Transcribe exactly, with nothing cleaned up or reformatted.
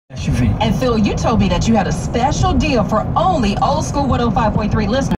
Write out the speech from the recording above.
S U V. And Phil, you told me that you had a special deal for only Old School one oh five point three listeners.